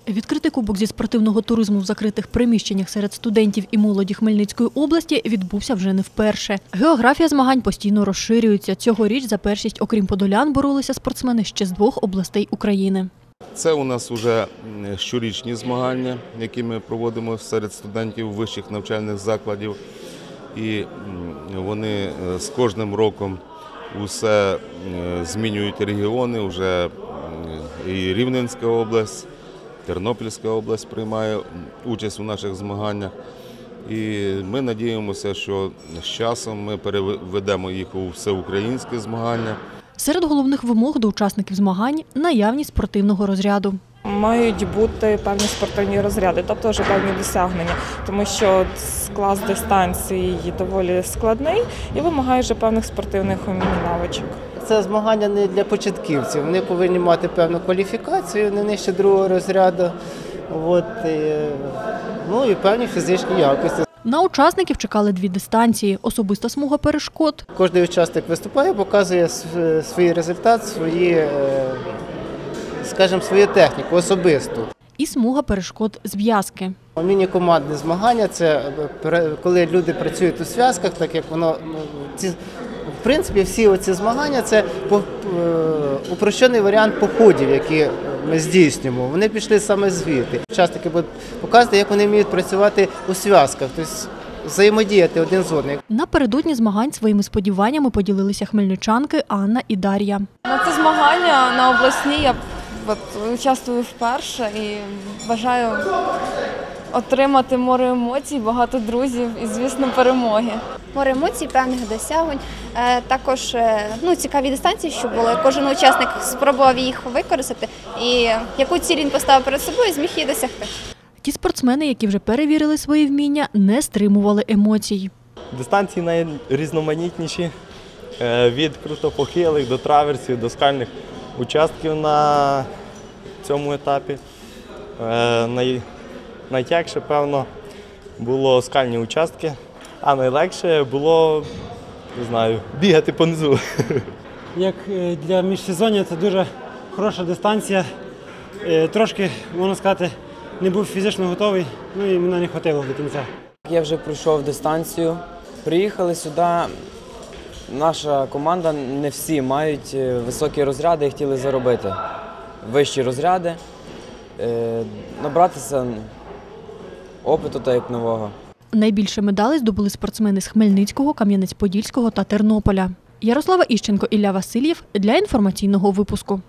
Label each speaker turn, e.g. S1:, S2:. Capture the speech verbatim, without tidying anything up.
S1: Відкритий кубок зі спортивного туризму в закритих приміщеннях серед студентів і молоді Хмельницької області відбувся вже не вперше. Географія змагань постійно розширюється. Цьогоріч за першість, окрім подолян, боролися спортсмени ще з двох областей України.
S2: Це у нас вже щорічні змагання, які ми проводимо серед студентів вищих навчальних закладів. І вони з кожним роком усе змінюють регіони. Вже і Рівненська область, Тернопільська область приймає участь у наших змаганнях. І ми надіємося, що з часом ми переведемо їх у всеукраїнське змагання.
S1: Серед головних вимог до учасників змагань – наявність спортивного розряду.
S3: Мають бути певні спортивні розряди, тобто вже певні досягнення, тому що клас дистанції доволі складний і вимагає вже певних спортивних навичок.
S4: Це змагання не для початківців, вони повинні мати певну кваліфікацію, не нижче другого розряду, от, і, ну і певні фізичні якості.
S1: На учасників чекали дві дистанції – особиста смуга перешкод.
S4: Кожен учасник виступає, показує свій результат, свої, скажімо, свою техніку особисту.
S1: І смуга перешкод з в'язки.
S4: Міні-командне змагання – це коли люди працюють у зв'язках, так як воно, ці, в принципі, всі оці змагання – це упрощений варіант походів, які ми здійснюємо. Вони пішли саме звідти. Учасники будуть показувати, як вони вміють працювати у зв'язках, тобто взаємодіяти один з одним.
S1: Напередодні змагань своїми сподіваннями поділилися хмельничанки Анна і Дар'я.
S5: На це змагання на обласні я от, участвую вперше і бажаю отримати море емоцій, багато друзів і, звісно, перемоги.
S6: Море емоцій, певних досягнень, також ну, цікаві дистанції, що були. Кожен учасник спробував їх використати і яку ціль він поставив перед собою, зміг її досягти.
S1: Ті спортсмени, які вже перевірили свої вміння, не стримували емоцій.
S7: Дистанції найрізноманітніші, від крутопохилих до траверсів, до скальних участків на цьому етапі. Най... Найтяжче, певно, було скальні участки, а найлегше було, не знаю, бігати понизу.
S8: Як для міжсезоння це дуже хороша дистанція. Трошки, можна сказати, не був фізично готовий, ну і мене не хватило до кінця.
S9: Я вже пройшов дистанцію, приїхали сюди, наша команда, не всі мають високі розряди і хотіли заробити вищі розряди, набратися опиту та як нового.
S1: Найбільше медалей здобули спортсмени з Хмельницького, Кам'янець-Подільського та Тернополя. Ярослава Іщенко, Ілля Васильєв для інформаційного випуску.